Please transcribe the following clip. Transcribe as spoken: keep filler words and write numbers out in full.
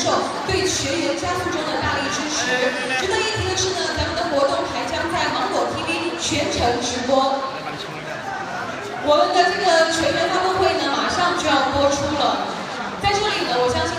手对学员加速中的大力支持。值得一提的是呢，咱们的活动还将在芒果 T V 全程直播。我们的这个全员发布会呢，马上就要播出了。在这里呢，我相信。